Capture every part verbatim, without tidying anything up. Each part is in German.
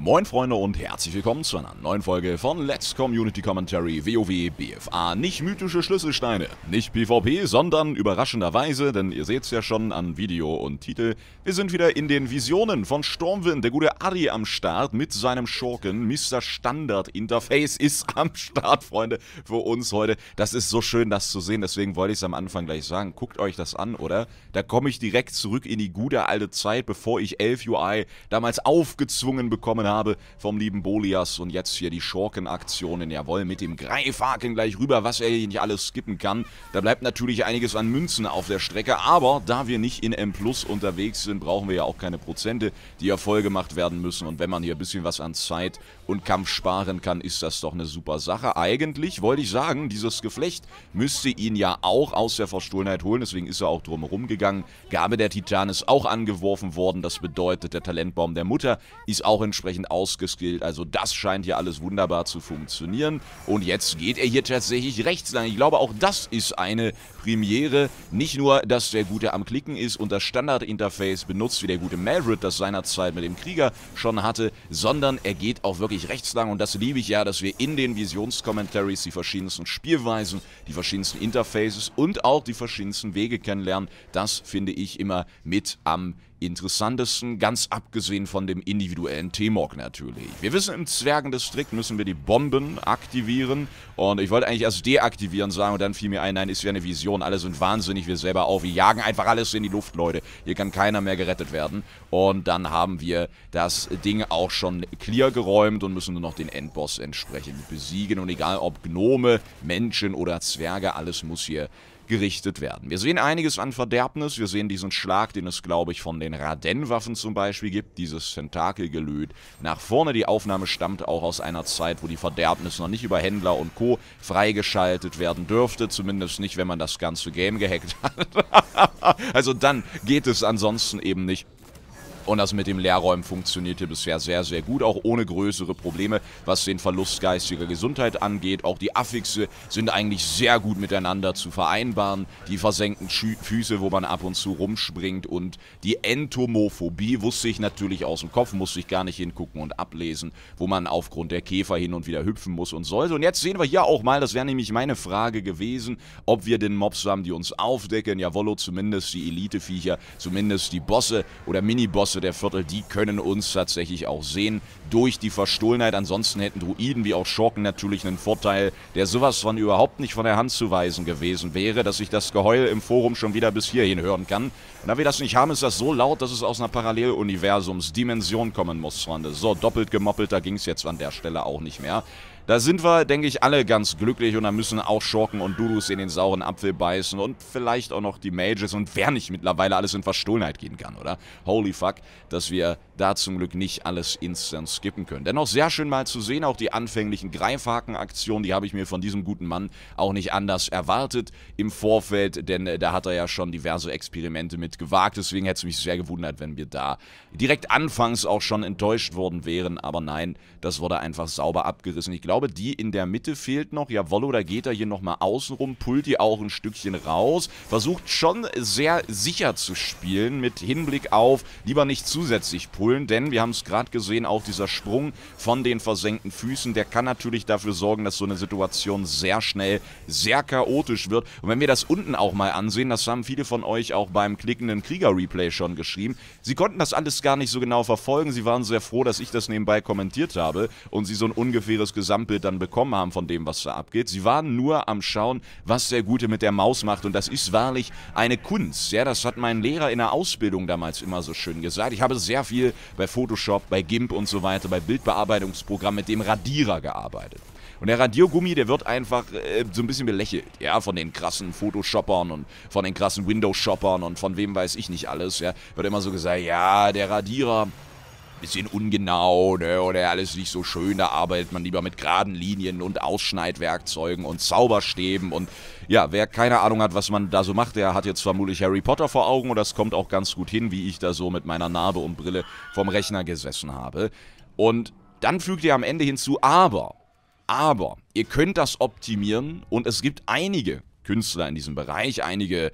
Moin Freunde und herzlich willkommen zu einer neuen Folge von Let's Community Commentary WoW B F A. Nicht mythische Schlüsselsteine, nicht PvP, sondern überraschenderweise, denn ihr seht es ja schon an Video und Titel, wir sind wieder in den Visionen von Stormwind. Der gute Adi am Start mit seinem Schurken. Mister Standard Interface ist am Start, Freunde, für uns heute. Das ist so schön, das zu sehen, deswegen wollte ich es am Anfang gleich sagen. Guckt euch das an, oder? Da komme ich direkt zurück in die gute alte Zeit, bevor ich elf U I damals aufgezwungen bekommen habe vom lieben Bolias, und jetzt hier die Schurkenaktionen, jawohl, mit dem Greifhaken gleich rüber, was er hier nicht alles skippen kann. Da bleibt natürlich einiges an Münzen auf der Strecke, aber da wir nicht in M plus unterwegs sind, brauchen wir ja auch keine Prozente, die ja voll gemacht werden müssen, und wenn man hier ein bisschen was an Zeit und Kampf sparen kann, ist das doch eine super Sache. Eigentlich wollte ich sagen, dieses Geflecht müsste ihn ja auch aus der Verstohlenheit holen, deswegen ist er auch drumherum gegangen. Gabe der Titan ist auch angeworfen worden, das bedeutet, der Talentbaum der Mutter ist auch entsprechend ausgeskillt, also das scheint hier alles wunderbar zu funktionieren. Und jetzt geht er hier tatsächlich rechts lang. Ich glaube, auch das ist eine Premiere. Nicht nur, dass der Gute am Klicken ist und das Standard-Interface benutzt, wie der gute Maverick das seinerzeit mit dem Krieger schon hatte, sondern er geht auch wirklich rechts lang, und das liebe ich ja, dass wir in den Visionscommentaries die verschiedensten Spielweisen, die verschiedensten Interfaces und auch die verschiedensten Wege kennenlernen. Das finde ich immer mit am interessantesten, ganz abgesehen von dem individuellen T-Mog natürlich. Wir wissen, im Zwergendistrikt müssen wir die Bomben aktivieren, und ich wollte eigentlich erst deaktivieren sagen, und dann fiel mir ein, nein, ist ja eine Vision, alle sind wahnsinnig, wir selber auch, wir jagen einfach alles in die Luft, Leute. Hier kann keiner mehr gerettet werden, und dann haben wir das Ding auch schon clear geräumt und müssen nur noch den Endboss entsprechend besiegen, und egal ob Gnome, Menschen oder Zwerge, alles muss hier gerichtet werden. Wir sehen einiges an Verderbnis, wir sehen diesen Schlag, den es, glaube ich, von den Raden-Waffen zum Beispiel gibt, dieses Tentakelgelöt nach vorne. Die Aufnahme stammt auch aus einer Zeit, wo die Verderbnis noch nicht über Händler und Co. freigeschaltet werden dürfte, zumindest nicht, wenn man das ganze Game gehackt hat. Also dann geht es ansonsten eben nicht. Und das mit dem Leerräumen funktionierte bisher sehr, sehr gut, auch ohne größere Probleme, was den Verlust geistiger Gesundheit angeht. Auch die Affixe sind eigentlich sehr gut miteinander zu vereinbaren. Die versenkten Schü Füße, wo man ab und zu rumspringt, und die Entomophobie wusste ich natürlich aus dem Kopf, musste ich gar nicht hingucken und ablesen, wo man aufgrund der Käfer hin und wieder hüpfen muss und sollte. Und jetzt sehen wir hier auch mal, das wäre nämlich meine Frage gewesen, ob wir den Mobs haben, die uns aufdecken. Jawollo, zumindest die Elite-Viecher, zumindest die Bosse oder Mini-Bosse der Viertel, die können uns tatsächlich auch sehen durch die Verstohlenheit. Ansonsten hätten Druiden wie auch Schurken natürlich einen Vorteil, der sowas von überhaupt nicht von der Hand zu weisen gewesen wäre, dass ich das Geheul im Forum schon wieder bis hierhin hören kann. Und da wir das nicht haben, ist das so laut, dass es aus einer Paralleluniversumsdimension kommen muss, Freunde. So, doppelt gemoppelt, da ging es jetzt an der Stelle auch nicht mehr. Da sind wir, denke ich, alle ganz glücklich, und da müssen auch Schurken und Dudus in den sauren Apfel beißen und vielleicht auch noch die Mages, und wer nicht mittlerweile alles in Verstohlenheit gehen kann, oder? Holy fuck, dass wir da zum Glück nicht alles instant skippen können. Dennoch sehr schön mal zu sehen, auch die anfänglichen Greifhaken-Aktionen, die habe ich mir von diesem guten Mann auch nicht anders erwartet im Vorfeld, denn äh, da hat er ja schon diverse Experimente mit gewagt, deswegen hätte es mich sehr gewundert, wenn wir da direkt anfangs auch schon enttäuscht worden wären, aber nein, das wurde einfach sauber abgerissen. Ich glaube, die in der Mitte fehlt noch, jawollo, da geht er hier nochmal außen rum, pullt die auch ein Stückchen raus, versucht schon sehr sicher zu spielen mit Hinblick auf lieber nicht zusätzlich pullen, denn wir haben es gerade gesehen, auch dieser Sprung von den versenkten Füßen, der kann natürlich dafür sorgen, dass so eine Situation sehr schnell sehr chaotisch wird. Und wenn wir das unten auch mal ansehen, das haben viele von euch auch beim klickenden Krieger-Replay schon geschrieben, sie konnten das alles gar nicht so genau verfolgen, sie waren sehr froh, dass ich das nebenbei kommentiert habe und sie so ein ungefähres Gesamtbild dann bekommen haben von dem, was da abgeht. Sie waren nur am Schauen, was der Gute mit der Maus macht, und das ist wahrlich eine Kunst. Ja, das hat mein Lehrer in der Ausbildung damals immer so schön gesagt. Ich habe sehr viel bei Photoshop, bei GIMP und so weiter, bei Bildbearbeitungsprogrammen mit dem Radierer gearbeitet. Und der Radiergummi, der wird einfach äh, so ein bisschen belächelt, ja, von den krassen Photoshoppern und von den krassen Windows-Shoppern und von wem weiß ich nicht alles, ja. Wird immer so gesagt, ja, der Radierer, bisschen ungenau, ne, oder alles nicht so schön, da arbeitet man lieber mit geraden Linien und Ausschneidwerkzeugen und Zauberstäben, und ja, wer keine Ahnung hat, was man da so macht, der hat jetzt vermutlich Harry Potter vor Augen, und das kommt auch ganz gut hin, wie ich da so mit meiner Narbe und Brille vom Rechner gesessen habe. Und dann fügt ihr am Ende hinzu, aber, aber, ihr könnt das optimieren, und es gibt einige Künstler in diesem Bereich, einige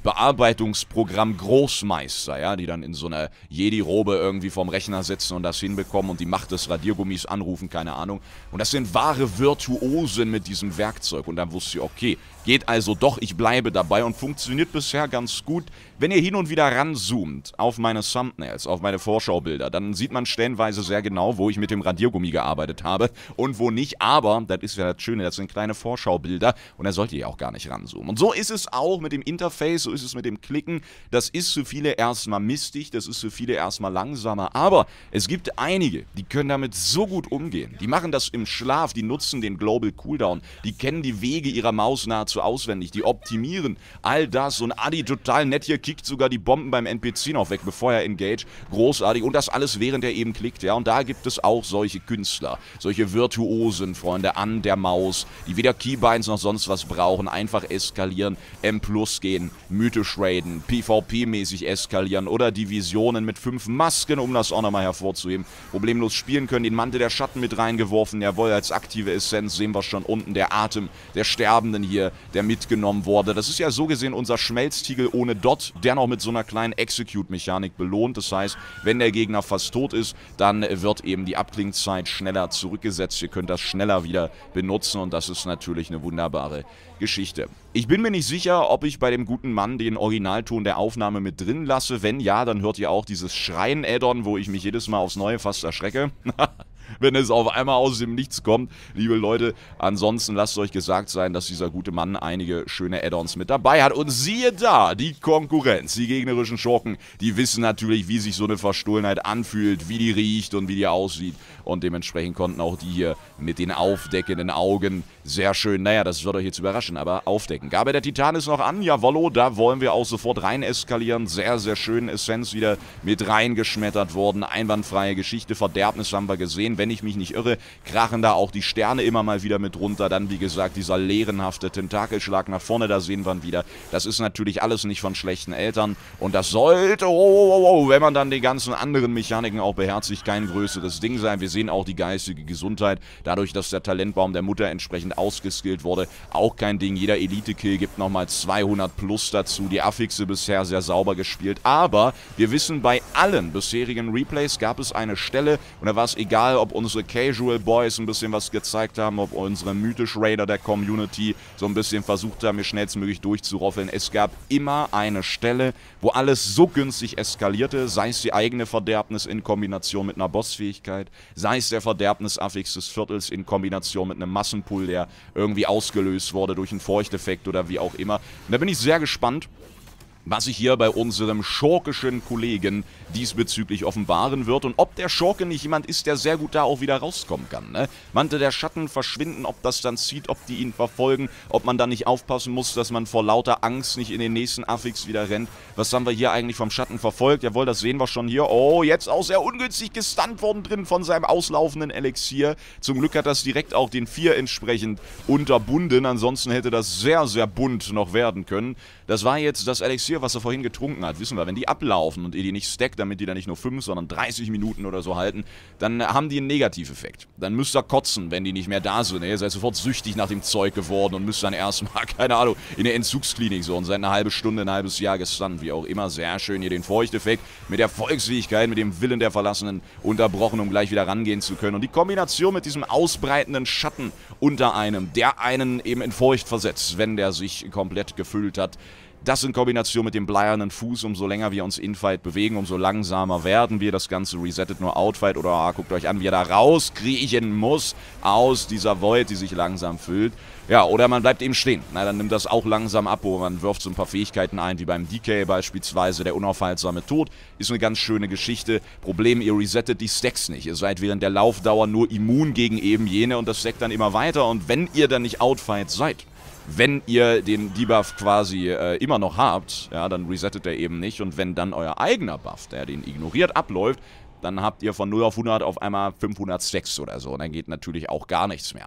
Bearbeitungsprogramm-Großmeister, ja, die dann in so einer Jedi-Robe irgendwie vorm Rechner sitzen und das hinbekommen und die Macht des Radiergummis anrufen, keine Ahnung. Und das sind wahre Virtuosen mit diesem Werkzeug. Und dann wusste ich, okay, geht also doch, ich bleibe dabei und funktioniert bisher ganz gut. Wenn ihr hin und wieder ranzoomt auf meine Thumbnails, auf meine Vorschaubilder, dann sieht man stellenweise sehr genau, wo ich mit dem Radiergummi gearbeitet habe und wo nicht. Aber, das ist ja das Schöne, das sind kleine Vorschaubilder und da sollt ihr ja auch gar nicht ranzoomen. Und so ist es auch mit dem Interface, so ist es mit dem Klicken. Das ist für viele erstmal mistig, das ist für viele erstmal langsamer. Aber es gibt einige, die können damit so gut umgehen. Die machen das im Schlaf, die nutzen den Global Cooldown, die kennen die Wege ihrer Maus nahezu auswendig, die optimieren all das. Und Adi total nett hier, kickt sogar die Bomben beim N P C noch weg, bevor er engage. Großartig. Und das alles, während er eben klickt. Ja, und da gibt es auch solche Künstler, solche Virtuosen, Freunde an der Maus, die weder Keybinds noch sonst was brauchen, einfach eskalieren, M plus gehen, mythisch raiden, PvP-mäßig eskalieren oder Divisionen mit fünf Masken, um das auch nochmal hervorzuheben, problemlos spielen können, den Mantel der Schatten mit reingeworfen, jawohl, als aktive Essenz sehen wir schon unten, der Atem der Sterbenden hier, der mitgenommen wurde. Das ist ja so gesehen unser Schmelztiegel ohne Dot, der noch mit so einer kleinen Execute-Mechanik belohnt. Das heißt, wenn der Gegner fast tot ist, dann wird eben die Abklingzeit schneller zurückgesetzt. Ihr könnt das schneller wieder benutzen und das ist natürlich eine wunderbare Geschichte. Ich bin mir nicht sicher, ob ich bei dem guten Mann den Originalton der Aufnahme mit drin lasse. Wenn ja, dann hört ihr auch dieses Schreien-Add-on, wo ich mich jedes Mal aufs Neue fast erschrecke. Wenn es auf einmal aus dem Nichts kommt, liebe Leute. Ansonsten lasst euch gesagt sein, dass dieser gute Mann einige schöne Add-ons mit dabei hat. Und siehe da, die Konkurrenz, die gegnerischen Schurken, die wissen natürlich, wie sich so eine Verstohlenheit anfühlt, wie die riecht und wie die aussieht. Und dementsprechend konnten auch die hier mit den aufdeckenden Augen sehr schön, naja, das wird euch jetzt überraschen, aber aufdecken. Gabe der Titan ist noch an, jawollo, da wollen wir auch sofort rein eskalieren. Sehr, sehr schön, Essenz wieder mit reingeschmettert worden. Einwandfreie Geschichte, Verderbnis haben wir gesehen. Wenn ich mich nicht irre, krachen da auch die Sterne immer mal wieder mit runter. Dann, wie gesagt, dieser leerenhafte Tentakelschlag nach vorne, da sehen wir ihn wieder. Das ist natürlich alles nicht von schlechten Eltern. Und das sollte, oh, oh, oh, wenn man dann die ganzen anderen Mechaniken auch beherzigt, kein größeres Ding sein. Wir sehen auch die geistige Gesundheit. Dadurch, dass der Talentbaum der Mutter entsprechend ausgeskillt wurde, auch kein Ding. Jeder Elite-Kill gibt nochmal zweihundert plus dazu. Die Affixe bisher sehr sauber gespielt. Aber wir wissen, bei allen bisherigen Replays gab es eine Stelle, und da war es egal, ob unsere Casual Boys ein bisschen was gezeigt haben, ob unsere mythisch Raider der Community so ein bisschen versucht haben, mir schnellstmöglich durchzuroffeln. Es gab immer eine Stelle, wo alles so günstig eskalierte, sei es die eigene Verderbnis in Kombination mit einer Bossfähigkeit, sei es der Verderbnis-Affix des Viertels in Kombination mit einem Massenpull, der irgendwie ausgelöst wurde durch einen Feuchteffekt oder wie auch immer. Und da bin ich sehr gespannt, was sich hier bei unserem schurkischen Kollegen diesbezüglich offenbaren wird und ob der Schurke nicht jemand ist, der sehr gut da auch wieder rauskommen kann. Ne? Mantel der Schatten verschwinden, ob das dann zieht, ob die ihn verfolgen, ob man dann nicht aufpassen muss, dass man vor lauter Angst nicht in den nächsten Affix wieder rennt. Was haben wir hier eigentlich vom Schatten verfolgt? Jawohl, das sehen wir schon hier. Oh, jetzt auch sehr ungünstig gestunt worden drin von seinem auslaufenden Elixier. Zum Glück hat das direkt auch den vier entsprechend unterbunden. Ansonsten hätte das sehr, sehr bunt noch werden können. Das war jetzt das Elixier, was er vorhin getrunken hat. Wissen wir, wenn die ablaufen und ihr die nicht stackt, damit die dann nicht nur fünf, sondern dreißig Minuten oder so halten, dann haben die einen Negativeffekt. Dann müsst ihr kotzen, wenn die nicht mehr da sind. Ihr seid sofort süchtig nach dem Zeug geworden und müsst dann erstmal, keine Ahnung, in der Entzugsklinik so und seid eine halbe Stunde, ein halbes Jahr gestunt, wie auch immer. Sehr schön hier den Feuchteffekt mit der Volksfähigkeit, mit dem Willen der Verlassenen unterbrochen, um gleich wieder rangehen zu können. Und die Kombination mit diesem ausbreitenden Schatten unter einem, der einen eben in Furcht versetzt, wenn der sich komplett gefüllt hat. Das in Kombination mit dem bleiernen Fuß, umso länger wir uns Infight bewegen, umso langsamer werden wir. Das Ganze resettet nur Outfight oder ah, guckt euch an, wie er da rauskriechen muss aus dieser Void, die sich langsam füllt. Ja, oder man bleibt eben stehen. Na, dann nimmt das auch langsam ab, wo man wirft so ein paar Fähigkeiten ein, wie beim D K beispielsweise, der unaufhaltsame Tod. Ist eine ganz schöne Geschichte. Problem, ihr resettet die Stacks nicht. Ihr seid während der Laufdauer nur immun gegen eben jene und das stackt dann immer weiter. Und wenn ihr dann nicht Outfight seid, wenn ihr den Debuff quasi äh, immer noch habt, ja, dann resettet er eben nicht. Und wenn dann euer eigener Buff, der den ignoriert, abläuft, dann habt ihr von null auf hundert auf einmal fünfhundert Stacks oder so. Und dann geht natürlich auch gar nichts mehr.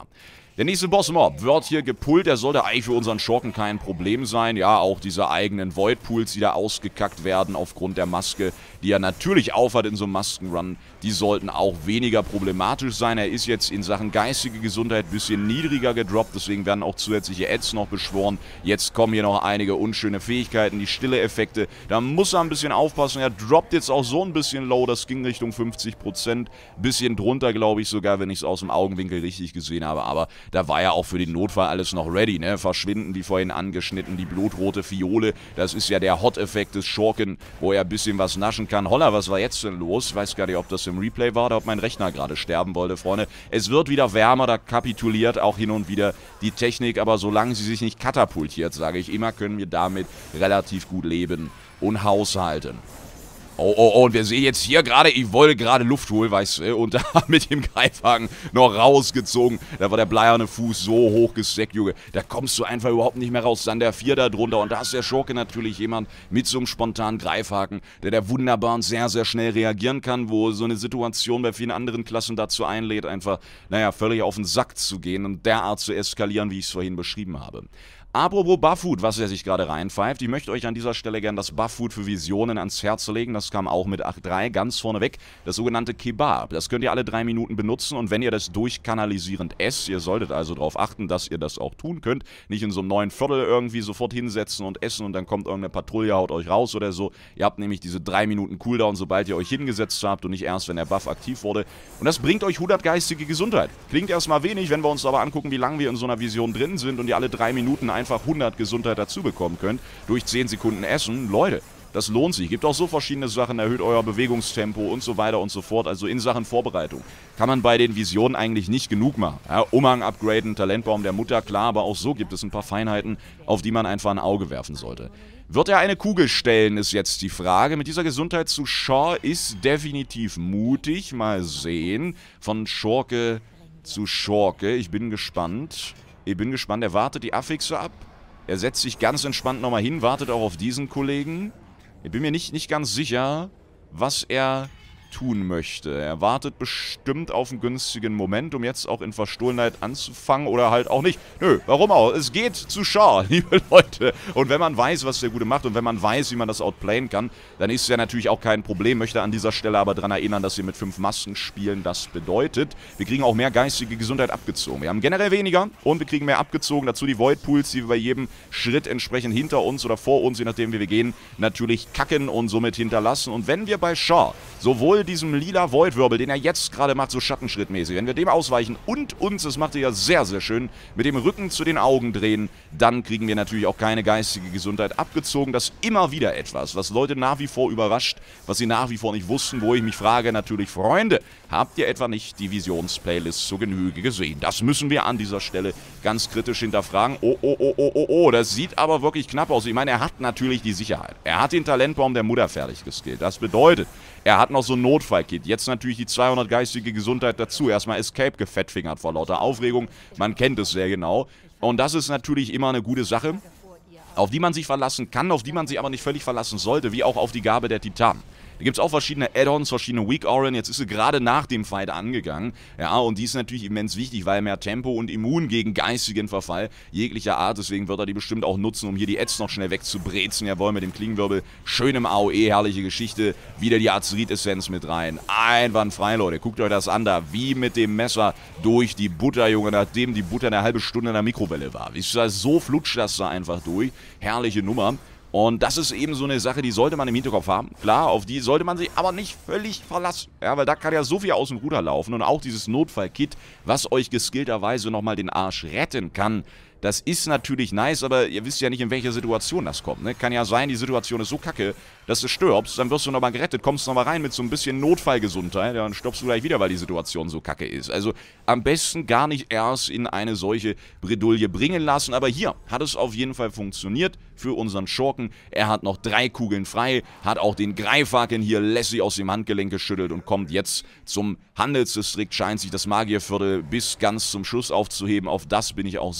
Der nächste Bossmob wird hier gepullt, der sollte eigentlich für unseren Schurken kein Problem sein. Ja, auch diese eigenen Void-Pools, die da ausgekackt werden aufgrund der Maske, die er natürlich aufhat in so einem Maskenrun, die sollten auch weniger problematisch sein. Er ist jetzt in Sachen geistige Gesundheit ein bisschen niedriger gedroppt, deswegen werden auch zusätzliche Ads noch beschworen. Jetzt kommen hier noch einige unschöne Fähigkeiten, die Stille-Effekte. Da muss er ein bisschen aufpassen. Er droppt jetzt auch so ein bisschen low, das ging Richtung fünfzig Prozent. Bisschen drunter, glaube ich sogar, wenn ich es aus dem Augenwinkel richtig gesehen habe, aber da war ja auch für den Notfall alles noch ready, ne? Verschwinden, wie vorhin angeschnitten, die blutrote Fiole, das ist ja der Hot-Effekt des Schurken, wo er ein bisschen was naschen kann. Holla, was war jetzt denn los? Ich weiß gar nicht, ob das im Replay war oder ob mein Rechner gerade sterben wollte, Freunde. Es wird wieder wärmer, da kapituliert auch hin und wieder die Technik, aber solange sie sich nicht katapultiert, sage ich immer, können wir damit relativ gut leben und haushalten. Oh, oh, oh, und wir sehen jetzt hier gerade, ich wollte gerade Luft holen, weißt du, und da mit dem Greifhaken noch rausgezogen. Da war der bleierne Fuß so hoch gesteckt, Junge. Da kommst du einfach überhaupt nicht mehr raus. Dann der Vier da drunter und da ist der Schurke natürlich jemand mit so einem spontanen Greifhaken, der da wunderbar und sehr, sehr schnell reagieren kann, wo so eine Situation bei vielen anderen Klassen dazu einlädt, einfach, naja, völlig auf den Sack zu gehen und derart zu eskalieren, wie ich es vorhin beschrieben habe. Apropos Buff-Food, was er sich gerade reinpfeift, ich möchte euch an dieser Stelle gerne das Buff-Food für Visionen ans Herz legen, das kam auch mit acht Punkt drei ganz vorneweg, das sogenannte Kebab. Das könnt ihr alle drei Minuten benutzen und wenn ihr das durchkanalisierend esst, ihr solltet also darauf achten, dass ihr das auch tun könnt, nicht in so einem neuen Viertel irgendwie sofort hinsetzen und essen und dann kommt irgendeine Patrouille, haut euch raus oder so. Ihr habt nämlich diese drei Minuten Cooldown, sobald ihr euch hingesetzt habt und nicht erst, wenn der Buff aktiv wurde. Und das bringt euch hundert geistige Gesundheit. Klingt erstmal wenig, wenn wir uns aber angucken, wie lange wir in so einer Vision drin sind und ihr alle drei Minuten einfach hundert Gesundheit dazu bekommen könnt, durch zehn Sekunden Essen. Leute, das lohnt sich. Gibt auch so verschiedene Sachen, erhöht euer Bewegungstempo und so weiter und so fort. Also in Sachen Vorbereitung kann man bei den Visionen eigentlich nicht genug machen. Ja, Umhang upgraden, Talentbaum der Mutter, klar, aber auch so gibt es ein paar Feinheiten, auf die man einfach ein Auge werfen sollte. Wird er eine Kugel stellen, ist jetzt die Frage. Mit dieser Gesundheit zu Shaw ist definitiv mutig. Mal sehen. Von Schurke zu Schurke. Ich bin gespannt. Ich bin gespannt. Er wartet die Affixe ab. Er setzt sich ganz entspannt nochmal hin, wartet auch auf diesen Kollegen. Ich bin mir nicht, nicht ganz sicher, was er tun möchte. Er wartet bestimmt auf einen günstigen Moment, um jetzt auch in Verstohlenheit anzufangen oder halt auch nicht. Nö, warum auch? Es geht zu Shaw, liebe Leute. Und wenn man weiß, was der Gute macht und wenn man weiß, wie man das outplayen kann, dann ist es ja natürlich auch kein Problem. Möchte an dieser Stelle aber daran erinnern, dass wir mit fünf Masken spielen. Das bedeutet, wir kriegen auch mehr geistige Gesundheit abgezogen. Wir haben generell weniger und wir kriegen mehr abgezogen. Dazu die Void Pools, die wir bei jedem Schritt entsprechend hinter uns oder vor uns, je nachdem wie wir gehen, natürlich kacken und somit hinterlassen. Und wenn wir bei Shaw sowohl diesem lila Void-Wirbel, den er jetzt gerade macht, so schattenschrittmäßig, wenn wir dem ausweichen und uns, das macht er ja sehr, sehr schön, mit dem Rücken zu den Augen drehen, dann kriegen wir natürlich auch keine geistige Gesundheit abgezogen. Das ist immer wieder etwas, was Leute nach wie vor überrascht, was sie nach wie vor nicht wussten, wo ich mich frage, natürlich, Freunde, habt ihr etwa nicht die Visions-Playlist zur Genüge gesehen? Das müssen wir an dieser Stelle ganz kritisch hinterfragen. Oh, oh, oh, oh, oh, oh, das sieht aber wirklich knapp aus. Ich meine, er hat natürlich die Sicherheit. Er hat den Talentbaum der Mutter fertig geskillt. Das bedeutet, er hat noch so ein Notfallkit. Jetzt natürlich die zweihundert geistige Gesundheit dazu. Erstmal Escape gefettfingert vor lauter Aufregung. Man kennt es sehr genau. Und das ist natürlich immer eine gute Sache, auf die man sich verlassen kann, auf die man sich aber nicht völlig verlassen sollte, wie auch auf die Gabe der Titanen. Da gibt es auch verschiedene Add-ons, verschiedene Weak Auren. Jetzt ist sie gerade nach dem Fight angegangen. Ja, und die ist natürlich immens wichtig, weil mehr Tempo und immun gegen geistigen Verfall jeglicher Art. Deswegen wird er die bestimmt auch nutzen, um hier die Ads noch schnell wegzubrezen. Jawohl, mit dem Klingenwirbel. Schön im A O E, herrliche Geschichte. Wieder die Azerit-Essenz mit rein. Einwandfrei, Leute. Guckt euch das an da. Wie mit dem Messer durch die Butter, Junge, nachdem die Butter eine halbe Stunde in der Mikrowelle war. Wisst ihr, so flutscht das da einfach durch. Herrliche Nummer. Und das ist eben so eine Sache, die sollte man im Hinterkopf haben. Klar, auf die sollte man sich aber nicht völlig verlassen. Ja, weil da kann ja so viel aus dem Ruder laufen. Und auch dieses Notfallkit, was euch geskillterweise nochmal den Arsch retten kann, das ist natürlich nice, aber ihr wisst ja nicht, in welcher Situation das kommt. Ne? Kann ja sein, die Situation ist so kacke, dass du stirbst, dann wirst du nochmal gerettet, kommst nochmal rein mit so ein bisschen Notfallgesundheit, ja, dann stirbst du gleich wieder, weil die Situation so kacke ist. Also am besten gar nicht erst in eine solche Bredouille bringen lassen, aber hier hat es auf jeden Fall funktioniert für unseren Schurken. Er hat noch drei Kugeln frei, hat auch den Greifhaken hier lässig aus dem Handgelenk geschüttelt und kommt jetzt zum Handelsdistrikt, scheint sich das Magierviertel bis ganz zum Schluss aufzuheben. Auf das bin ich auch sehr, sehr gespannt.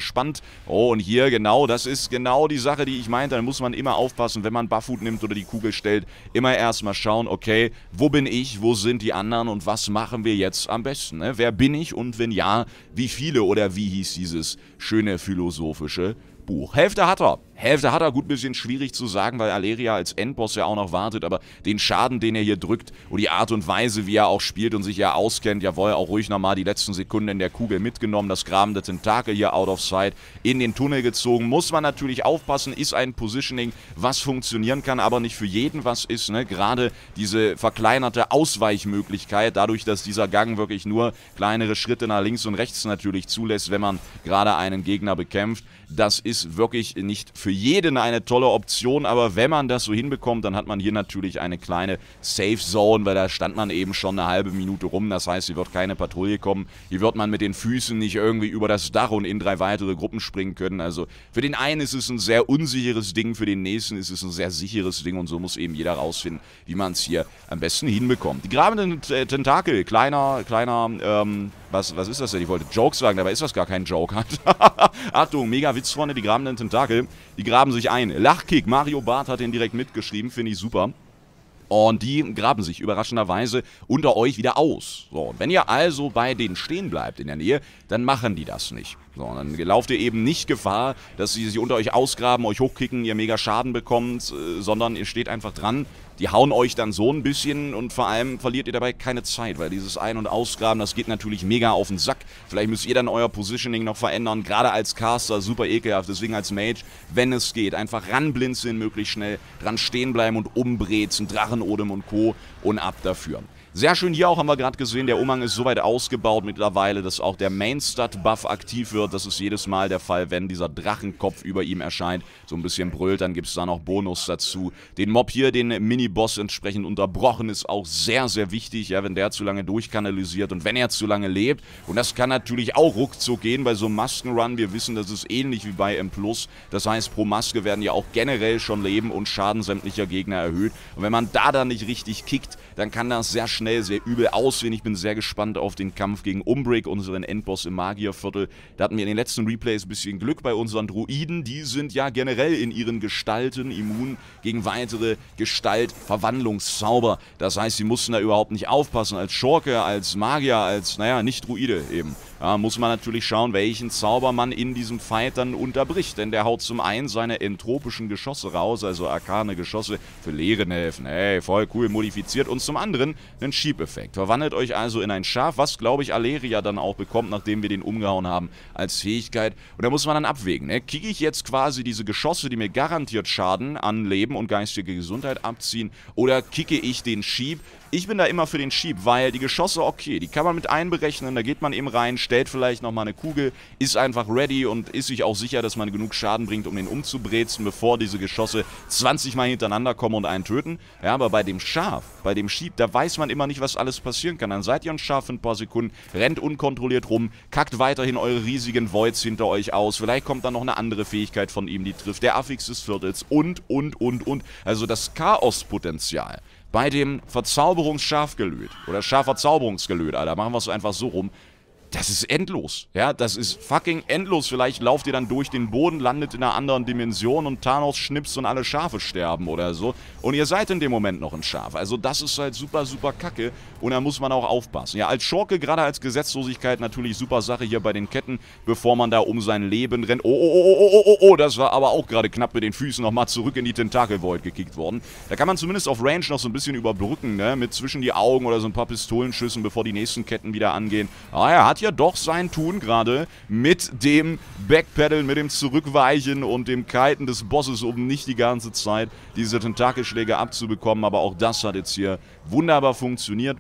gespannt. Oh, und hier genau, das ist genau die Sache, die ich meinte. Da muss man immer aufpassen, wenn man Bufffood nimmt oder die Kugel stellt. Immer erstmal schauen, okay, wo bin ich, wo sind die anderen und was machen wir jetzt am besten? Ne? Wer bin ich und wenn ja, wie viele oder wie hieß dieses schöne philosophische Buch? Hälfte hat er. Hälfte hat er, gut, ein bisschen schwierig zu sagen, weil Aleria als Endboss ja auch noch wartet, aber den Schaden, den er hier drückt und die Art und Weise, wie er auch spielt und sich ja auskennt, jawohl, auch ruhig nochmal die letzten Sekunden in der Kugel mitgenommen, das grabende Tentakel hier out of sight in den Tunnel gezogen, muss man natürlich aufpassen, ist ein Positioning, was funktionieren kann, aber nicht für jeden was ist, ne, gerade diese verkleinerte Ausweichmöglichkeit, dadurch, dass dieser Gang wirklich nur kleinere Schritte nach links und rechts natürlich zulässt, wenn man gerade einen Gegner bekämpft, das ist wirklich nicht für jeden eine tolle Option, aber wenn man das so hinbekommt, dann hat man hier natürlich eine kleine Safe Zone, weil da stand man eben schon eine halbe Minute rum, das heißt, hier wird keine Patrouille kommen, hier wird man mit den Füßen nicht irgendwie über das Dach und in drei weitere Gruppen springen können, also für den einen ist es ein sehr unsicheres Ding, für den nächsten ist es ein sehr sicheres Ding und so muss eben jeder rausfinden, wie man es hier am besten hinbekommt. Die grabenden Tentakel, kleiner, kleiner, ähm, was, was ist das denn? Ich wollte Joke sagen, dabei ist das gar kein Joke. Achtung, mega Witz, Freunde, die grabenden Tentakel, die graben sich ein. Lachkick, Mario Barth hat den direkt mitgeschrieben, finde ich super. Und die graben sich überraschenderweise unter euch wieder aus. So, und wenn ihr also bei denen stehen bleibt in der Nähe, dann machen die das nicht. So, dann lauft ihr eben nicht Gefahr, dass sie sich unter euch ausgraben, euch hochkicken, ihr mega Schaden bekommt, äh, sondern ihr steht einfach dran. Die hauen euch dann so ein bisschen und vor allem verliert ihr dabei keine Zeit, weil dieses Ein- und Ausgraben, das geht natürlich mega auf den Sack. Vielleicht müsst ihr dann euer Positioning noch verändern, gerade als Caster, super ekelhaft, deswegen als Mage, wenn es geht, einfach ranblinzeln, möglichst schnell dran stehen bleiben und umbrezen, Drachenodem und Co. und ab dafür. Sehr schön hier auch, haben wir gerade gesehen, der Umhang ist soweit ausgebaut mittlerweile, dass auch der Main-Stat-Buff aktiv wird. Das ist jedes Mal der Fall, wenn dieser Drachenkopf über ihm erscheint, so ein bisschen brüllt, dann gibt es da noch Bonus dazu. Den Mob hier, den Mini-Boss entsprechend unterbrochen, ist auch sehr, sehr wichtig, ja, wenn der zu lange durchkanalisiert und wenn er zu lange lebt. Und das kann natürlich auch ruckzuck gehen bei so einem Maskenrun. Wir wissen, das ist ähnlich wie bei M plus. Das heißt, pro Maske werden ja auch generell schon Leben und Schaden sämtlicher Gegner erhöht. Und wenn man da dann nicht richtig kickt, dann kann das sehr schnell schnell, sehr übel aussehen. Ich bin sehr gespannt auf den Kampf gegen Umbrick, unseren Endboss im Magierviertel. Da hatten wir in den letzten Replays ein bisschen Glück bei unseren Druiden. Die sind ja generell in ihren Gestalten immun gegen weitere Gestaltverwandlungszauber. Das heißt, sie mussten da überhaupt nicht aufpassen. Als Schurke, als Magier, als, naja, nicht Druide eben. Ja, muss man natürlich schauen, welchen Zauber man in diesem Fight dann unterbricht. Denn der haut zum einen seine entropischen Geschosse raus, also arkane Geschosse für leeren Helfen. Hey, voll cool, modifiziert. Und zum anderen einen Schiebeffekt. Verwandelt euch also in ein Schaf, was, glaube ich, Aleria dann auch bekommt, nachdem wir den umgehauen haben, als Fähigkeit. Und da muss man dann abwägen. Ne? Kriege ich jetzt quasi diese Geschosse, die mir garantiert Schaden an Leben und geistige Gesundheit abziehen, oder kicke ich den Schieb? Ich bin da immer für den Schieb, weil die Geschosse, okay, die kann man mit einberechnen, da geht man eben rein, stellt vielleicht nochmal eine Kugel, ist einfach ready und ist sich auch sicher, dass man genug Schaden bringt, um den umzubrezen, bevor diese Geschosse zwanzig Mal hintereinander kommen und einen töten. Ja, aber bei dem Schaf, bei dem Schieb, da weiß man immer nicht, was alles passieren kann. Dann seid ihr ein Schaf für ein paar Sekunden, rennt unkontrolliert rum, kackt weiterhin eure riesigen Voids hinter euch aus, vielleicht kommt dann noch eine andere Fähigkeit von ihm, die trifft, der Affix des Viertels und, und, und, und. Also das Chaospotenzial bei dem Verzauberungsschafgelöt oder Schafverzauberungsgelöt, Alter, machen wir es einfach so rum. Das ist endlos, ja, das ist fucking endlos. Vielleicht lauft ihr dann durch den Boden, landet in einer anderen Dimension und Thanos schnipst und alle Schafe sterben oder so. Und ihr seid in dem Moment noch ein Schaf. Also das ist halt super, super kacke und da muss man auch aufpassen. Ja, als Schurke, gerade als Gesetzlosigkeit natürlich super Sache hier bei den Ketten, bevor man da um sein Leben rennt. Oh, oh, oh, oh, oh, oh, oh, das war aber auch gerade knapp mit den Füßen nochmal zurück in die Tentakel-Void gekickt worden. Da kann man zumindest auf Range noch so ein bisschen überbrücken, ne, mit zwischen die Augen oder so ein paar Pistolenschüssen, bevor die nächsten Ketten wieder angehen. Ah, er hat ja doch sein Tun gerade mit dem Backpedal, mit dem Zurückweichen und dem Kiten des Bosses, um nicht die ganze Zeit diese Tentakelschläge abzubekommen. Aber auch das hat jetzt hier wunderbar funktioniert.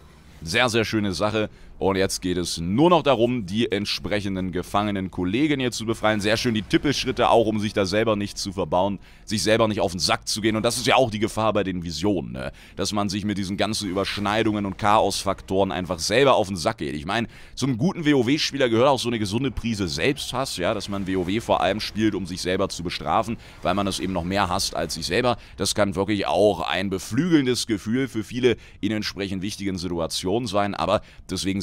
Sehr, sehr schöne Sache. Und jetzt geht es nur noch darum, die entsprechenden gefangenen Kollegen hier zu befreien. Sehr schön die Tippelschritte auch, um sich da selber nicht zu verbauen, sich selber nicht auf den Sack zu gehen. Und das ist ja auch die Gefahr bei den Visionen, ne? Dass man sich mit diesen ganzen Überschneidungen und Chaosfaktoren einfach selber auf den Sack geht. Ich meine, zum guten WoW-Spieler gehört auch so eine gesunde Prise Selbsthass, ja, dass man WoW vor allem spielt, um sich selber zu bestrafen, weil man das eben noch mehr hasst als sich selber. Das kann wirklich auch ein beflügelndes Gefühl für viele in entsprechend wichtigen Situationen sein, aber deswegen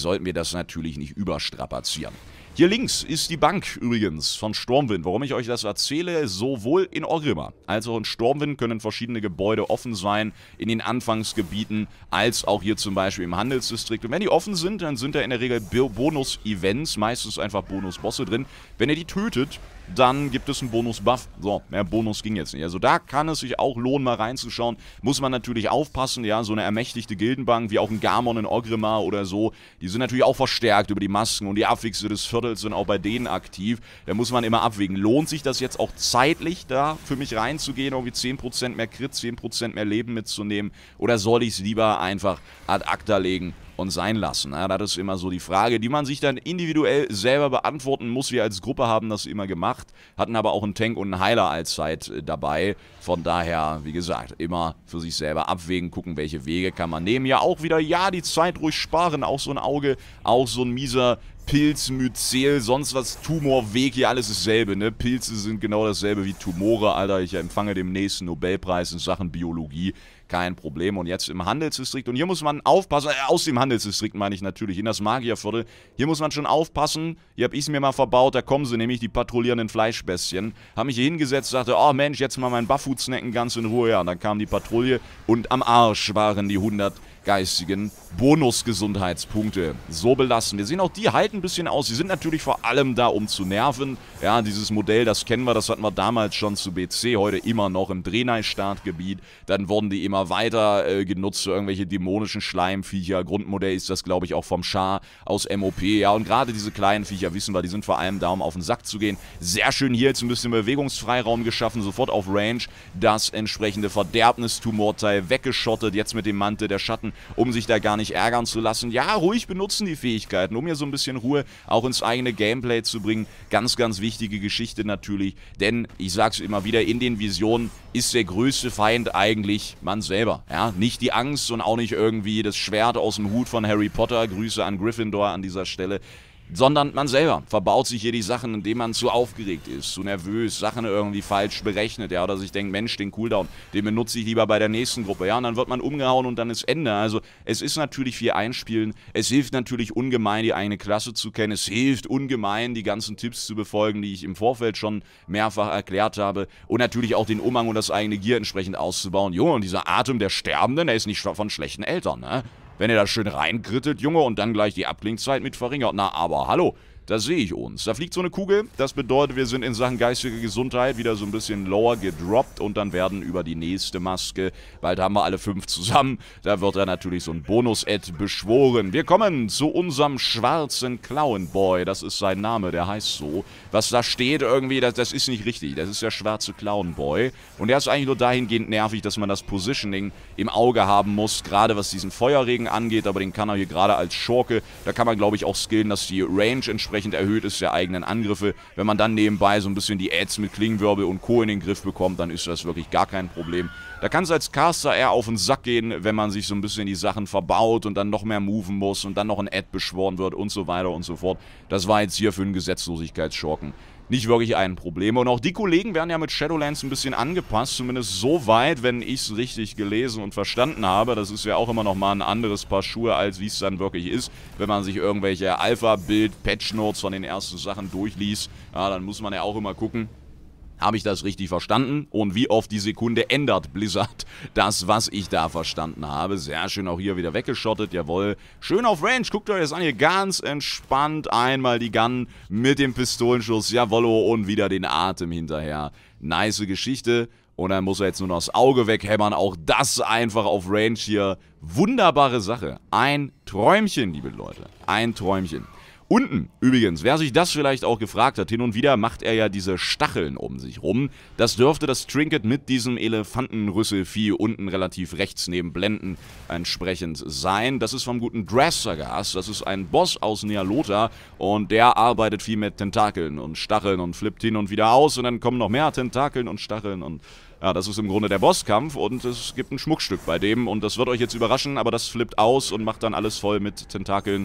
sollten wir das natürlich nicht überstrapazieren. Hier links ist die Bank übrigens von Stormwind. Warum ich euch das erzähle, sowohl in Orgrimmar als auch in Stormwind können verschiedene Gebäude offen sein, in den Anfangsgebieten, als auch hier zum Beispiel im Handelsdistrikt. Und wenn die offen sind, dann sind da in der Regel Bonus-Events, meistens einfach Bonus-Bosse drin. Wenn ihr die tötet, dann gibt es einen Bonus-Buff. So, mehr Bonus ging jetzt nicht. Also da kann es sich auch lohnen, mal reinzuschauen. Muss man natürlich aufpassen, ja, so eine ermächtigte Gildenbank, wie auch ein Garmon in Orgrimmar oder so, die sind natürlich auch verstärkt über die Masken und die Abwichse des Viertels sind auch bei denen aktiv. Da muss man immer abwägen. Lohnt sich das jetzt auch zeitlich, da für mich reinzugehen, irgendwie zehn Prozent mehr Crit, zehn Prozent mehr Leben mitzunehmen? Oder soll ich es lieber einfach ad acta legen und sein lassen? Ja, das ist immer so die Frage, die man sich dann individuell selber beantworten muss. Wir als Gruppe haben das immer gemacht, hatten aber auch einen Tank und einen Heiler allzeit dabei. Von daher, wie gesagt, immer für sich selber abwägen, gucken, welche Wege kann man nehmen. Ja, auch wieder, ja, die Zeit ruhig sparen, auch so ein Auge, auch so ein mieser Pilz, Myzel, sonst was, Tumorweg, hier alles dasselbe, ne? Pilze sind genau dasselbe wie Tumore, Alter. Ich empfange demnächst einen Nobelpreis in Sachen Biologie. Kein Problem. Und jetzt im Handelsdistrikt. Und hier muss man aufpassen. Äh, aus dem Handelsdistrikt meine ich natürlich. In das Magierviertel. Hier muss man schon aufpassen. Hier habe ich es mir mal verbaut. Da kommen sie nämlich, die patrouillierenden Fleischbestien. Haben mich hier hingesetzt, sagte, oh Mensch, jetzt mal meinen Bufffood snacken ganz in Ruhe. Ja, und dann kam die Patrouille. Und am Arsch waren die hundert geistigen Bonus-Gesundheitspunkte. So belassen. Wir sehen auch, die halten ein bisschen aus. Sie sind natürlich vor allem da, um zu nerven. Ja, dieses Modell, das kennen wir, das hatten wir damals schon zu B C, heute immer noch im Draenei-Startgebiet. Dann wurden die immer weiter äh, genutzt für irgendwelche dämonischen Schleimviecher. Grundmodell ist das, glaube ich, auch vom Char aus M O P. Ja, und gerade diese kleinen Viecher, wissen wir, die sind vor allem da, um auf den Sack zu gehen. Sehr schön hier jetzt ein bisschen Bewegungsfreiraum geschaffen, sofort auf Range. Das entsprechende Verderbnis-Tumorteil weggeschottet, jetzt mit dem Mantel der Schatten, um sich da gar nicht ärgern zu lassen. Ja, ruhig benutzen die Fähigkeiten, um hier so ein bisschen Ruhe auch ins eigene Gameplay zu bringen. Ganz, ganz wichtige Geschichte natürlich, denn ich sag's immer wieder, in den Visionen ist der größte Feind eigentlich man selber. Ja, nicht die Angst und auch nicht irgendwie das Schwert aus dem Hut von Harry Potter. Grüße an Gryffindor an dieser Stelle. Sondern man selber verbaut sich hier die Sachen, indem man zu aufgeregt ist, zu nervös, Sachen irgendwie falsch berechnet, ja, oder sich denkt, Mensch, den Cooldown, den benutze ich lieber bei der nächsten Gruppe, ja, und dann wird man umgehauen und dann ist Ende. Also es ist natürlich viel Einspielen, es hilft natürlich ungemein, die eigene Klasse zu kennen, es hilft ungemein, die ganzen Tipps zu befolgen, die ich im Vorfeld schon mehrfach erklärt habe, und natürlich auch den Umhang und das eigene Gear entsprechend auszubauen. Junge, und dieser Atem der Sterbenden, der ist nicht von schlechten Eltern, ne? Wenn ihr da schön reinkrittet, Junge, und dann gleich die Abklingzeit mit verringert. Na, aber hallo, da sehe ich uns. Da fliegt so eine Kugel. Das bedeutet, wir sind in Sachen geistige Gesundheit wieder so ein bisschen lower gedroppt und dann werden über die nächste Maske, bald haben wir alle fünf zusammen, da wird dann natürlich so ein Bonus-Ad beschworen. Wir kommen zu unserem schwarzen Clown-Boy. Das ist sein Name, der heißt so. Was da steht irgendwie, das, das ist nicht richtig. Das ist der schwarze Clown-Boy. Und der ist eigentlich nur dahingehend nervig, dass man das Positioning im Auge haben muss, gerade was diesen Feuerregen angeht, aber den kann er hier gerade als Schurke, da kann man, glaube ich, auch skillen, dass die Range entsprechend erhöht ist der eigenen Angriffe. Wenn man dann nebenbei so ein bisschen die Ads mit Klingenwirbel und Co. in den Griff bekommt, dann ist das wirklich gar kein Problem. Da kann es als Caster eher auf den Sack gehen, wenn man sich so ein bisschen die Sachen verbaut und dann noch mehr moven muss und dann noch ein Ad beschworen wird und so weiter und so fort. Das war jetzt hier für einen Gesetzlosigkeitsschurken nicht wirklich ein Problem. Und auch die Kollegen werden ja mit Shadowlands ein bisschen angepasst, zumindest so weit, wenn ich es richtig gelesen und verstanden habe. Das ist ja auch immer noch mal ein anderes Paar Schuhe, als wie es dann wirklich ist. Wenn man sich irgendwelche Alpha-Bild-Patch-Notes von den ersten Sachen durchliest, ja, dann muss man ja auch immer gucken, habe ich das richtig verstanden? Und wie oft die Sekunde ändert Blizzard das, was ich da verstanden habe? Sehr schön auch hier wieder weggeschottet, jawohl. Schön auf Range, guckt euch das an hier, ganz entspannt. Einmal die Gun mit dem Pistolenschuss, jawollo, und wieder den Atem hinterher. Nice Geschichte. Und dann muss er jetzt nur noch das Auge weghämmern. Auch das einfach auf Range hier. Wunderbare Sache. Ein Träumchen, liebe Leute. Ein Träumchen. Unten, übrigens, wer sich das vielleicht auch gefragt hat, hin und wieder macht er ja diese Stacheln um sich rum. Das dürfte das Trinket mit diesem Elefantenrüsselvieh unten relativ rechts neben Blenden entsprechend sein. Das ist vom guten Drassagas, das ist ein Boss aus Nealota und der arbeitet viel mit Tentakeln und Stacheln und flippt hin und wieder aus und dann kommen noch mehr Tentakeln und Stacheln und ja, das ist im Grunde der Bosskampf und es gibt ein Schmuckstück bei dem und das wird euch jetzt überraschen, aber das flippt aus und macht dann alles voll mit Tentakeln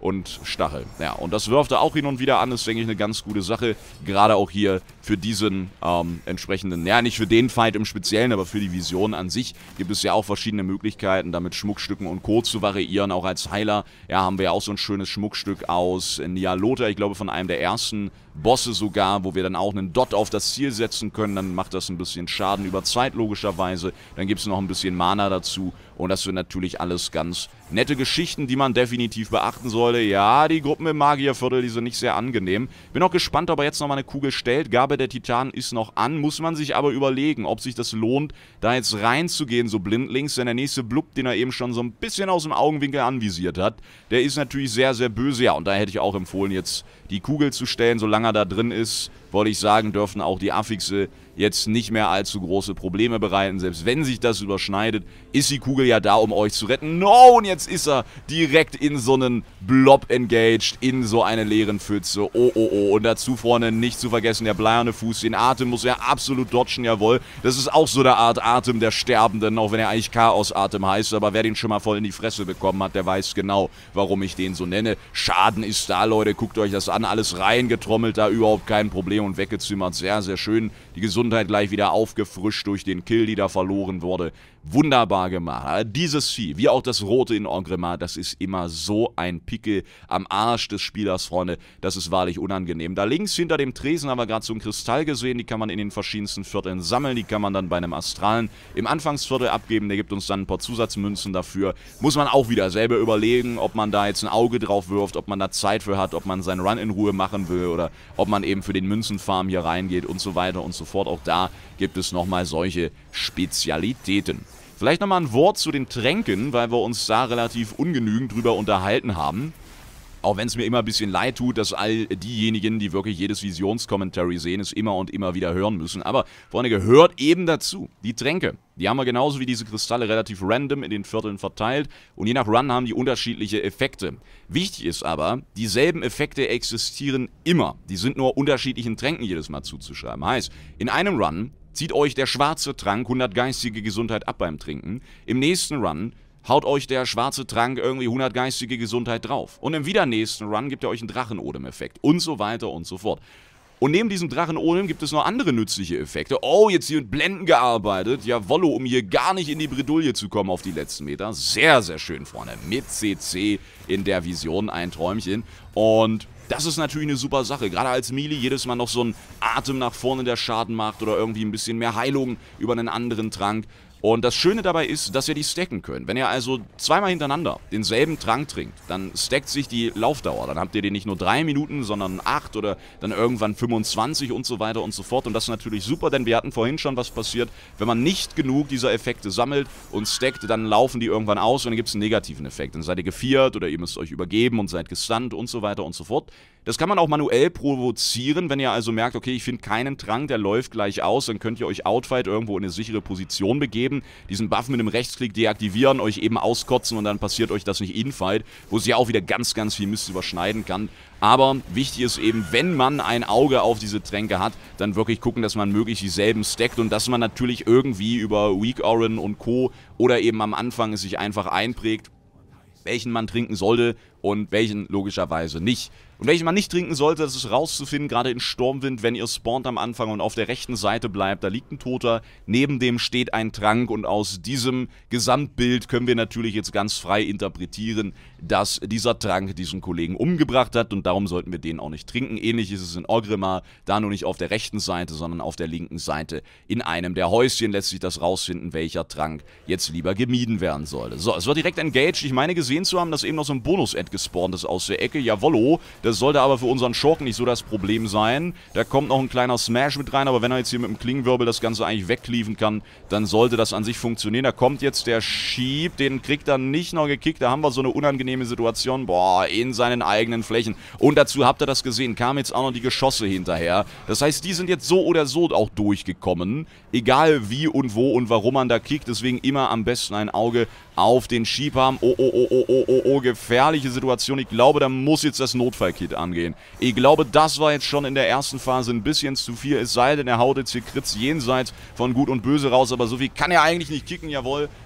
und Stachel. Ja, und das wirft er auch hin und wieder an, ist, denke ich, eine ganz gute Sache. Gerade auch hier für diesen ähm, entsprechenden, ja, nicht für den Fight im Speziellen, aber für die Vision an sich gibt es ja auch verschiedene Möglichkeiten, damit Schmuckstücken und Co. zu variieren. Auch als Heiler, ja, haben wir ja auch so ein schönes Schmuckstück aus Nyalota, ich glaube von einem der ersten Bosse sogar, wo wir dann auch einen Dot auf das Ziel setzen können, dann macht das ein bisschen Schaden über Zeit logischerweise, dann gibt es noch ein bisschen Mana dazu und das sind natürlich alles ganz nette Geschichten, die man definitiv beachten sollte. Ja, die Gruppen im Magierviertel, die sind nicht sehr angenehm. Bin auch gespannt, ob er jetzt nochmal eine Kugel stellt. Gabe der Titanen ist noch an, muss man sich aber überlegen, ob sich das lohnt, da jetzt reinzugehen, so blindlings, denn der nächste Blub, den er eben schon so ein bisschen aus dem Augenwinkel anvisiert hat, der ist natürlich sehr, sehr böse. Ja, und da hätte ich auch empfohlen, jetzt die Kugel zu stellen, solange er da drin ist, wollte ich sagen, dürfen auch die Affixe jetzt nicht mehr allzu große Probleme bereiten. Selbst wenn sich das überschneidet, ist die Kugel ja da, um euch zu retten. No, und jetzt ist er direkt in so einen Blob engaged, in so eine leeren Pfütze. Oh, oh, oh. Und dazu vorne nicht zu vergessen, der bleierne Fuß. Den Atem muss er absolut dodgen, jawohl. Das ist auch so eine Art Atem der Sterbenden, auch wenn er eigentlich Chaos-Atem heißt. Aber wer den schon mal voll in die Fresse bekommen hat, der weiß genau, warum ich den so nenne. Schaden ist da, Leute. Guckt euch das an. Alles reingetrommelt, da überhaupt kein Problem und weggezimmert. Sehr, sehr schön. Die Gesundheit gleich wieder aufgefrischt durch den Kill, die da verloren wurde. Wunderbar gemacht. Aber dieses Vieh, wie auch das Rote in Orgrimmar, das ist immer so ein Pickel am Arsch des Spielers, Freunde. Das ist wahrlich unangenehm. Da links hinter dem Tresen haben wir gerade so einen Kristall gesehen. Die kann man in den verschiedensten Vierteln sammeln. Die kann man dann bei einem Astralen im Anfangsviertel abgeben. Der gibt uns dann ein paar Zusatzmünzen dafür. Muss man auch wieder selber überlegen, ob man da jetzt ein Auge drauf wirft, ob man da Zeit für hat, ob man seinen Run in Ruhe machen will oder ob man eben für den Münzenfarm hier reingeht und so weiter und so fort. Auch da gibt es nochmal solche Spezialitäten. Vielleicht nochmal ein Wort zu den Tränken, weil wir uns da relativ ungenügend drüber unterhalten haben. Auch wenn es mir immer ein bisschen leid tut, dass all diejenigen, die wirklich jedes Visionscommentary sehen, es immer und immer wieder hören müssen. Aber, Freunde, gehört eben dazu. Die Tränke, die haben wir genauso wie diese Kristalle relativ random in den Vierteln verteilt. Und je nach Run haben die unterschiedliche Effekte. Wichtig ist aber, dieselben Effekte existieren immer. Die sind nur unterschiedlichen Tränken jedes Mal zuzuschreiben. Heißt, in einem Run zieht euch der schwarze Trank hundert geistige Gesundheit ab beim Trinken. Im nächsten Run haut euch der schwarze Trank irgendwie hundert geistige Gesundheit drauf. Und im wieder nächsten Run gibt er euch einen Drachenodem-Effekt und so weiter und so fort. Und neben diesem Drachenodem gibt es noch andere nützliche Effekte. Oh, jetzt hier mit Blenden gearbeitet. Jawollo, um hier gar nicht in die Bredouille zu kommen auf die letzten Meter. Sehr, sehr schön, Freunde. Mit C C in der Vision ein Träumchen. Und das ist natürlich eine super Sache. Gerade als Melee jedes Mal noch so ein Atem nach vorne, der Schaden macht oder irgendwie ein bisschen mehr Heilung über einen anderen Trank. Und das Schöne dabei ist, dass ihr die stacken könnt. Wenn ihr also zweimal hintereinander denselben Trank trinkt, dann stackt sich die Laufdauer. Dann habt ihr den nicht nur drei Minuten, sondern acht oder dann irgendwann fünfundzwanzig und so weiter und so fort. Und das ist natürlich super, denn wir hatten vorhin schon was passiert. Wenn man nicht genug dieser Effekte sammelt und stackt, dann laufen die irgendwann aus und dann gibt es einen negativen Effekt. Dann seid ihr geviert oder ihr müsst euch übergeben und seid gestunt und so weiter und so fort. Das kann man auch manuell provozieren, wenn ihr also merkt, okay, ich finde keinen Trank, der läuft gleich aus, dann könnt ihr euch Outfight irgendwo in eine sichere Position begeben, diesen Buff mit einem Rechtsklick deaktivieren, euch eben auskotzen und dann passiert euch das nicht Infight, wo es ja auch wieder ganz, ganz viel Mist überschneiden kann. Aber wichtig ist eben, wenn man ein Auge auf diese Tränke hat, dann wirklich gucken, dass man möglichst dieselben stackt und dass man natürlich irgendwie über Weak Auron und Co. oder eben am Anfang es sich einfach einprägt, welchen man trinken sollte und welchen logischerweise nicht. Und welchen man nicht trinken sollte, das ist rauszufinden, gerade in Sturmwind, wenn ihr spawnt am Anfang und auf der rechten Seite bleibt, da liegt ein Toter, neben dem steht ein Trank und aus diesem Gesamtbild können wir natürlich jetzt ganz frei interpretieren, dass dieser Trank diesen Kollegen umgebracht hat und darum sollten wir den auch nicht trinken. Ähnlich ist es in Orgrimmar, da nur nicht auf der rechten Seite, sondern auf der linken Seite. In einem der Häuschen lässt sich das rausfinden, welcher Trank jetzt lieber gemieden werden sollte. So, es wird direkt engaged. Ich meine gesehen zu haben, dass eben noch so ein Bonus-Ad gespawnt ist aus der Ecke. Jawollo, das sollte aber für unseren Schurken nicht so das Problem sein. Da kommt noch ein kleiner Smash mit rein, aber wenn er jetzt hier mit dem Klingenwirbel das Ganze eigentlich wegcleaven kann, dann sollte das an sich funktionieren. Da kommt jetzt der Sheep, den kriegt er nicht noch gekickt. Da haben wir so eine unangenehme Situation, boah, in seinen eigenen Flächen. Und dazu habt ihr das gesehen, kamen jetzt auch noch die Geschosse hinterher. Das heißt, die sind jetzt so oder so auch durchgekommen. Egal wie und wo und warum man da kickt, deswegen immer am besten ein Auge auf den Sheep haben. Oh, oh, oh, oh, oh, oh, oh, gefährliche Situation. Ich glaube, da muss jetzt das Notfallkit angehen. Ich glaube, das war jetzt schon in der ersten Phase ein bisschen zu viel, es sei denn, er haut jetzt hier Crits jenseits von Gut und Böse raus, aber so viel kann er eigentlich nicht kicken, jawohl.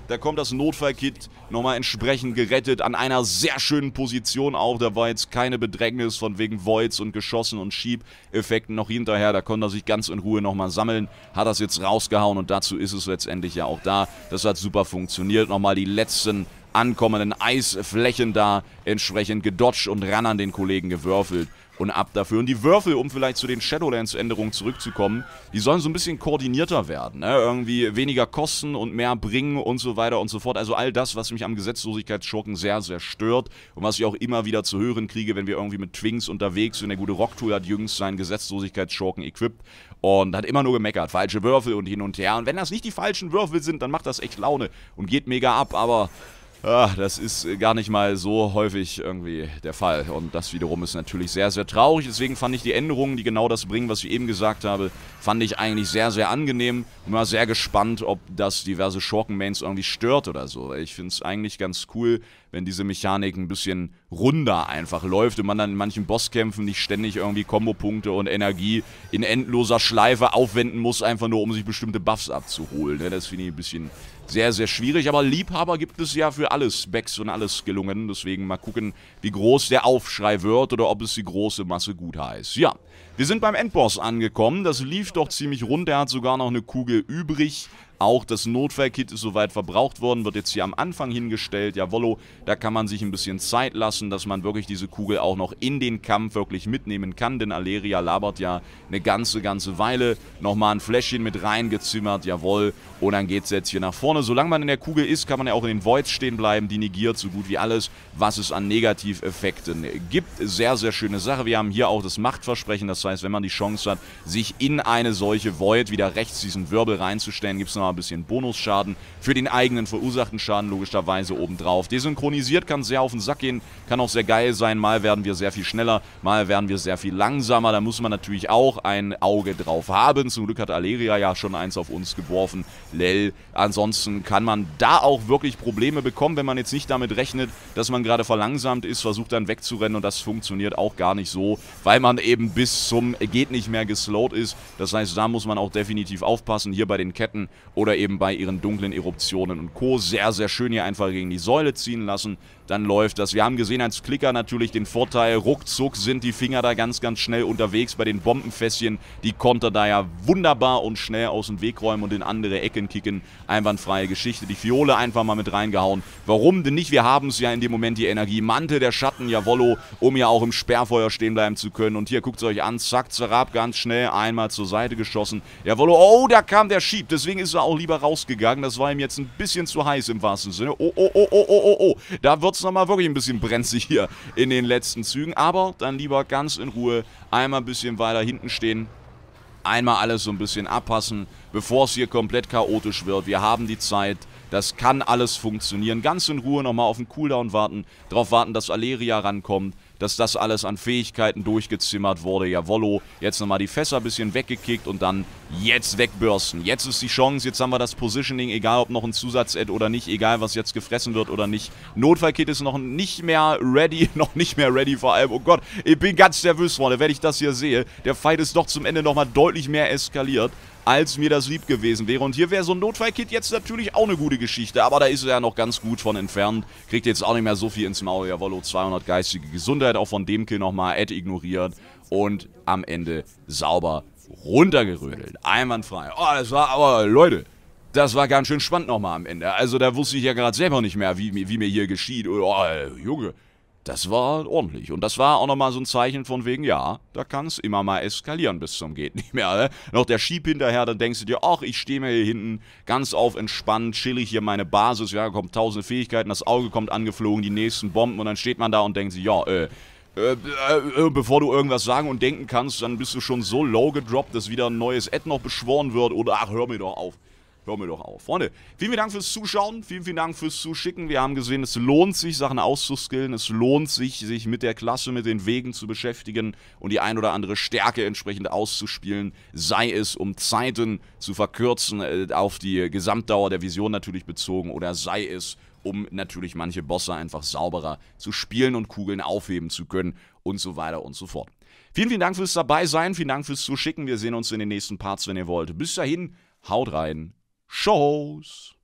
Da kommt das Notfallkit nochmal entsprechend gerettet, an einer sehr schönen Position auch. Da war jetzt keine Bedrängnis von wegen Voids und Geschossen und Schiebeffekten noch hinterher. Da konnte er sich ganz in Ruhe nochmal sammeln, hat das jetzt rausgehauen und dazu ist es letztendlich ja auch da. Das hat super funktioniert. Nochmal die letzten ankommenden Eisflächen da entsprechend gedodged und ran an den Kollegen gewürfelt. Und ab dafür. Und die Würfel, um vielleicht zu den Shadowlands-Änderungen zurückzukommen, die sollen so ein bisschen koordinierter werden. Ne? Irgendwie weniger kosten und mehr bringen und so weiter und so fort. Also all das, was mich am Gesetzlosigkeitsschurken sehr, sehr stört und was ich auch immer wieder zu hören kriege, wenn wir irgendwie mit Twinks unterwegs sind. Der gute Rocktool hat jüngst seinen Gesetzlosigkeitsschurken equipped und hat immer nur gemeckert. Falsche Würfel und hin und her. Und wenn das nicht die falschen Würfel sind, dann macht das echt Laune und geht mega ab, aber... Ach, das ist gar nicht mal so häufig irgendwie der Fall und das wiederum ist natürlich sehr, sehr traurig. Deswegen fand ich die Änderungen, die genau das bringen, was ich eben gesagt habe, fand ich eigentlich sehr, sehr angenehm und war sehr gespannt, ob das diverse Schurken-Mains irgendwie stört oder so. Ich finde es eigentlich ganz cool, wenn diese Mechanik ein bisschen runder einfach läuft und man dann in manchen Bosskämpfen nicht ständig irgendwie Kombopunkte und Energie in endloser Schleife aufwenden muss, einfach nur um sich bestimmte Buffs abzuholen. Das finde ich ein bisschen sehr, sehr schwierig, aber Liebhaber gibt es ja für alles, Specs und alles gelungen, deswegen mal gucken, wie groß der Aufschrei wird oder ob es die große Masse gut heißt. Ja, wir sind beim Endboss angekommen, das lief doch ziemlich rund, er hat sogar noch eine Kugel übrig. Auch das Notfallkit ist soweit verbraucht worden, wird jetzt hier am Anfang hingestellt. Jawollo, da kann man sich ein bisschen Zeit lassen, dass man wirklich diese Kugel auch noch in den Kampf wirklich mitnehmen kann. Denn Aleria labert ja eine ganze, ganze Weile. Nochmal ein Fläschchen mit reingezimmert, jawohl. Und dann geht es jetzt hier nach vorne. Solange man in der Kugel ist, kann man ja auch in den Voids stehen bleiben. Die negiert so gut wie alles, was es an Negativeffekten gibt. Sehr, sehr schöne Sache. Wir haben hier auch das Machtversprechen. Das heißt, wenn man die Chance hat, sich in eine solche Void wieder rechts diesen Wirbel reinzustellen, gibt es noch ein bisschen Bonusschaden für den eigenen verursachten Schaden logischerweise obendrauf. Desynchronisiert kann sehr auf den Sack gehen, kann auch sehr geil sein. Mal werden wir sehr viel schneller, mal werden wir sehr viel langsamer. Da muss man natürlich auch ein Auge drauf haben. Zum Glück hat Aleria ja schon eins auf uns geworfen. Lel. Ansonsten kann man da auch wirklich Probleme bekommen, wenn man jetzt nicht damit rechnet, dass man gerade verlangsamt ist, versucht dann wegzurennen und das funktioniert auch gar nicht so, weil man eben bis zum geht nicht mehr geslowt ist. Das heißt, da muss man auch definitiv aufpassen, hier bei den Ketten oder eben bei ihren dunklen Eruptionen und Co. Sehr, sehr schön hier einfach gegen die Säule ziehen lassen. Dann läuft das. Wir haben gesehen als Klicker natürlich den Vorteil, ruckzuck sind die Finger da ganz, ganz schnell unterwegs bei den Bombenfässchen. Die konnte da ja wunderbar und schnell aus dem Weg räumen und in andere Ecken kicken. Einwandfreie Geschichte. Die Fiole einfach mal mit reingehauen. Warum denn nicht? Wir haben es ja in dem Moment die Energie. Mantel der Schatten, jawollo, um ja auch im Sperrfeuer stehen bleiben zu können. Und hier guckt es euch an, zack, zerab, ganz schnell, einmal zur Seite geschossen. Jawollo, oh, da kam der Schieb. Deswegen ist er auch lieber rausgegangen. Das war ihm jetzt ein bisschen zu heiß im wahrsten Sinne. Oh, oh, oh, oh, oh, oh, oh. Da wird es nochmal wirklich ein bisschen brenzlig hier in den letzten Zügen. Aber dann lieber ganz in Ruhe einmal ein bisschen weiter hinten stehen. Einmal alles so ein bisschen abpassen, bevor es hier komplett chaotisch wird. Wir haben die Zeit. Das kann alles funktionieren. Ganz in Ruhe nochmal auf den Cooldown warten. Darauf warten, dass Aleria rankommt. Dass das alles an Fähigkeiten durchgezimmert wurde. Jawollo. Jetzt nochmal die Fässer ein bisschen weggekickt und dann jetzt wegbürsten. Jetzt ist die Chance. Jetzt haben wir das Positioning. Egal, ob noch ein Zusatz-Add oder nicht. Egal, was jetzt gefressen wird oder nicht. Notfallkit ist noch nicht mehr ready. Noch nicht mehr ready vor allem. Oh Gott, ich bin ganz nervös, Freunde, wenn ich das hier sehe. Der Fight ist doch zum Ende nochmal deutlich mehr eskaliert, als mir das lieb gewesen wäre. Und hier wäre so ein Notfallkit jetzt natürlich auch eine gute Geschichte. Aber da ist er ja noch ganz gut von entfernt. Kriegt jetzt auch nicht mehr so viel ins Maul. Jawollo, zweihundert geistige Gesundheit. Auch von dem Kill nochmal. Ad ignoriert. Und am Ende sauber runtergerödelt. Einwandfrei. Oh, das war aber, Leute, das war ganz schön spannend nochmal am Ende. Also da wusste ich ja gerade selber nicht mehr, wie, wie mir hier geschieht. Oh, Junge. Das war ordentlich. Und das war auch nochmal so ein Zeichen von wegen, ja, da kann es immer mal eskalieren bis zum geht nicht mehr. Ne? Noch der Schieb hinterher, dann denkst du dir, ach, ich stehe mir hier hinten ganz auf entspannt, chillig hier meine Basis, ja, kommt tausende Fähigkeiten, das Auge kommt angeflogen, die nächsten Bomben und dann steht man da und denkt sich, ja, äh, Äh, äh, bevor du irgendwas sagen und denken kannst, dann bist du schon so low gedroppt, dass wieder ein neues Ad noch beschworen wird oder ach, hör mir doch auf. Hör mir doch auf. Freunde, vielen, vielen Dank fürs Zuschauen, vielen, vielen Dank fürs Zuschicken. Wir haben gesehen, es lohnt sich, Sachen auszuskillen, es lohnt sich, sich mit der Klasse, mit den Wegen zu beschäftigen und die ein oder andere Stärke entsprechend auszuspielen, sei es um Zeiten zu verkürzen, äh, auf die Gesamtdauer der Vision natürlich bezogen, oder sei es um natürlich manche Bosse einfach sauberer zu spielen und Kugeln aufheben zu können und so weiter und so fort. Vielen, vielen Dank fürs Dabeisein, vielen Dank fürs Zuschicken. Wir sehen uns in den nächsten Parts, wenn ihr wollt. Bis dahin, haut rein. Shows!